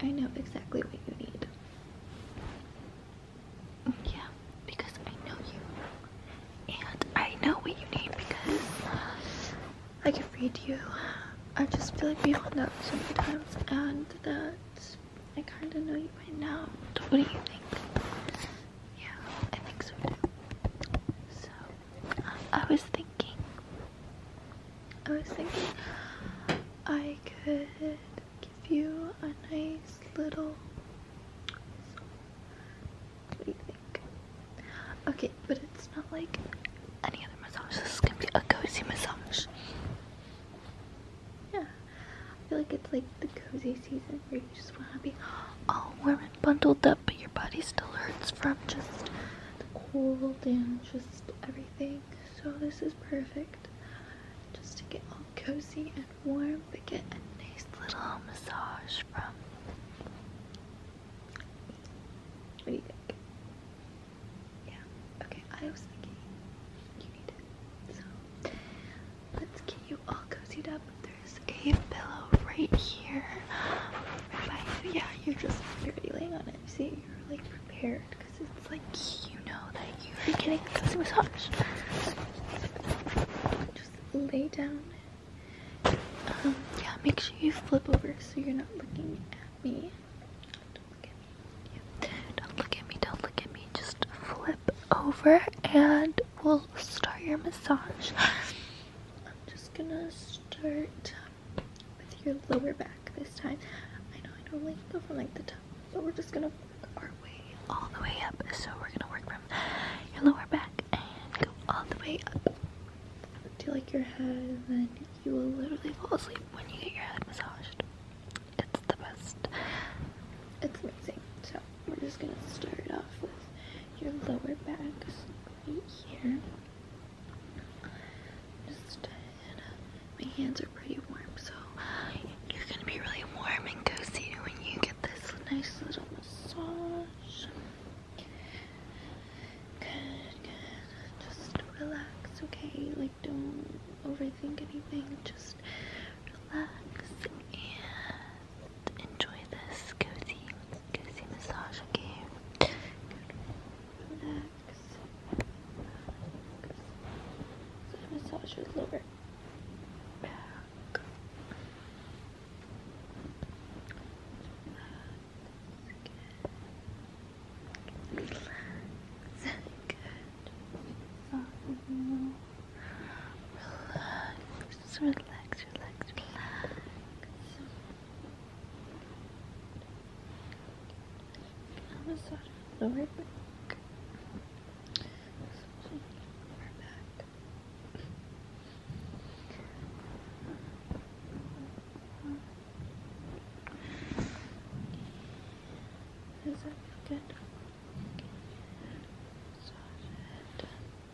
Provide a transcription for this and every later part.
I know exactly what you need. Yeah, because I know you. And I know what you need because I can read you. I just feel like we found out so many times, and that I kind of know you by now. What do you think? Yeah, I think so too. So, I was thinking I could give you a nice little, what do you think? Okay, but it's not like any other massage. This is gonna be a cozy massage. Yeah, I feel like it's like the cozy season where you just want to be all warm and bundled up, but your body still hurts from just the cold and just everything. So this is perfect. Just to get all cozy and warm, but get a nice little massage from. What do you think? Yeah, okay, I was thinking you need it. So let's get you all cozied up. There's a pillow right here. Right by you. Yeah, you're already laying on it. See, you're like prepared because it's like you know that you're getting a cozy massage. Lay down. Yeah, make sure you flip over so you're not looking at me. Don't look at me. Yeah. Don't look at me. Don't look at me. Just flip over and we'll start your massage. I'm just gonna start with your lower back this time. I know I normally go from like the top, but we're just gonna work our way all the way up. So we're gonna work from your lower back and go all the way up to like your head, and then you will literally fall asleep when you get your head massaged. It's the best. It's amazing. So we're just gonna start off with your lower back right here. Just my hands are pretty warm, so you're gonna be really warm and cozy when you get this nice little massage. Good. Just relax. Okay, like don't overthink anything, just relax and enjoy this cozy massage, okay? Relax. So massage your lower back. Relax. Good. Relax. I'm massaging lower back. Does that feel good? Massage it.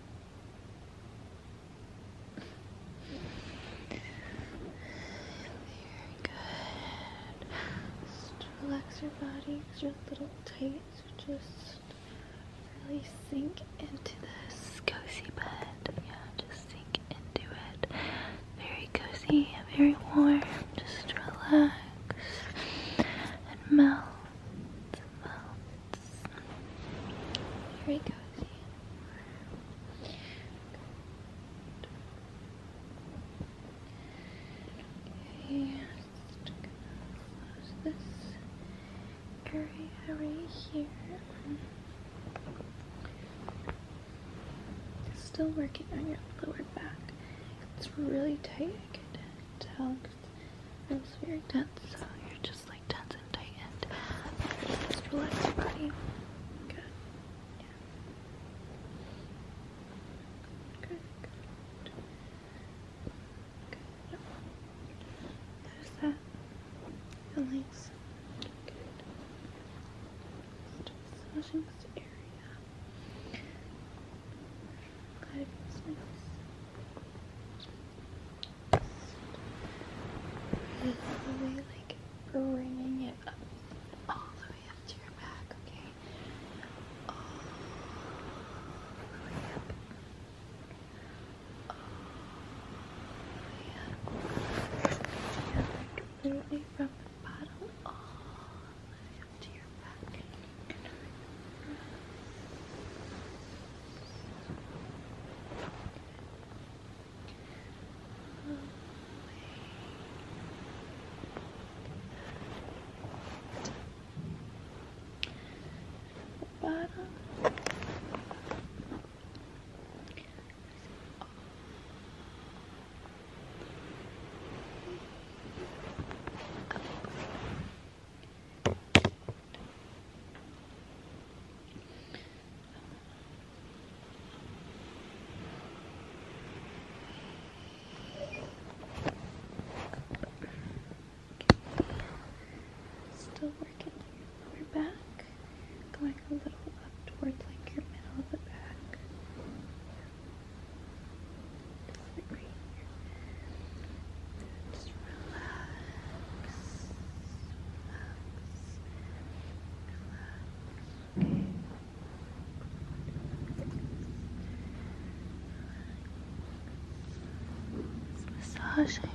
Very good. Just relax your body because you're a little tight, so just really sink into this cozy bed. Yeah, just sink into it. Very cozy, very warm. Just relax and melt. Very cozy. Okay, just gonna close this area right here. Still working on your lower back. It's really tight. I can tell because it feels very tense. So you're just like tense and tight, and just relax your body. Good. Yeah. Good. There's that. Feel nice. Good. Just massaging this area. Glad it feels nice. Really like bringing it up all the way up to your back, okay? All the way up. All the way up. Yeah, like literally from the bottom all massaging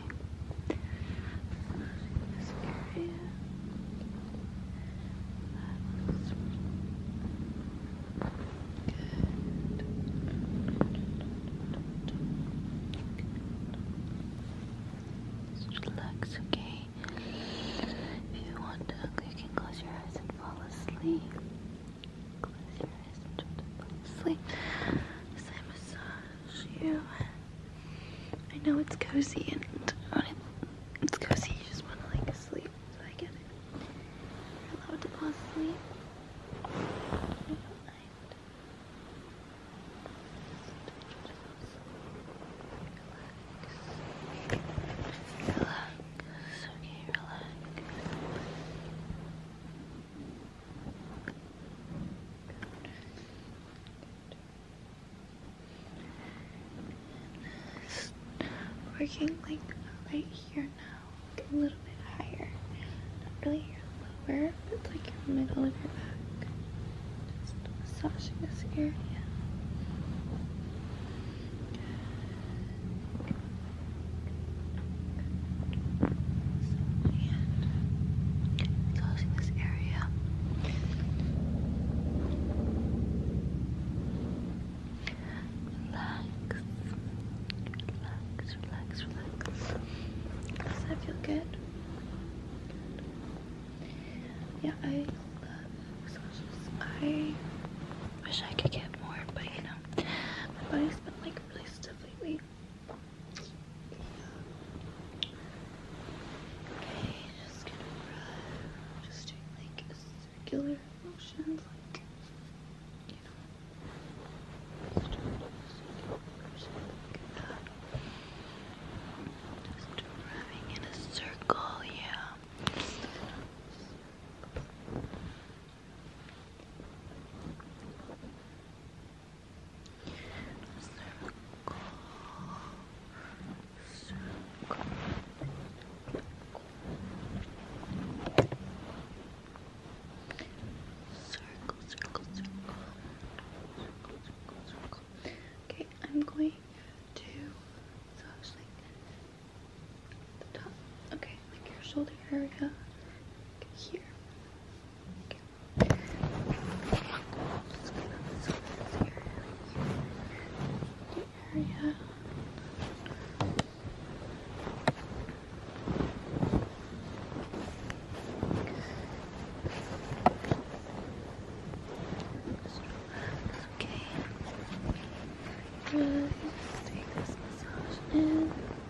this area. Just relax, okay? If you want to, you can close your eyes and fall asleep. Close your eyes and try to fall asleep as I massage you. I know it's cozy, and when it's cozy, you just want to like sleep, so I get it. You're allowed to fall asleep. I don't mind. Relax, okay, relax. Working like right here now, like a little bit higher. Not really your lower, but like your middle of your back. Just massaging this area. Massaging this area. Relax. Does that feel good? Yeah, I love massages. I wish I could get more, but you know, my body's been like really stiff lately. Okay, just gonna rub, just doing like circular motions, like, you know, just doing circular motions like that. Just rubbing in a circle, yeah. Circle. Okay, I'm going to massage like the top. Okay, like your shoulder area. Okay, here. Okay. Just gonna massage this area. The area. Just relax, okay? Good. Just take this massage in.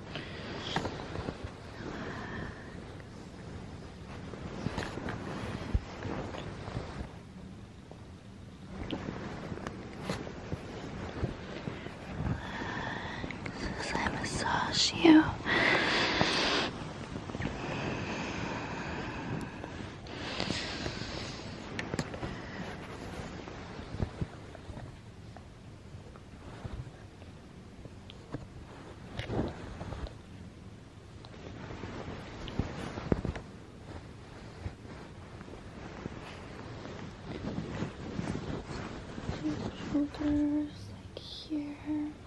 Relax as I massage you. Shoulders, like here.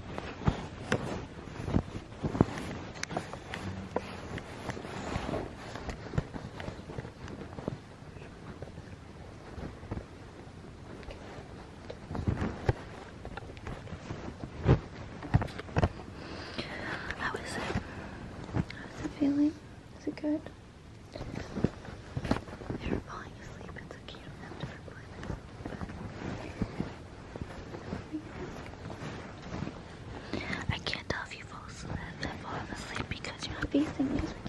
How is it? How's it feeling? Is it good? If you're falling asleep, it's okay. You don't have to reply this. I can't tell if you've fallen asleep because you're not facing me.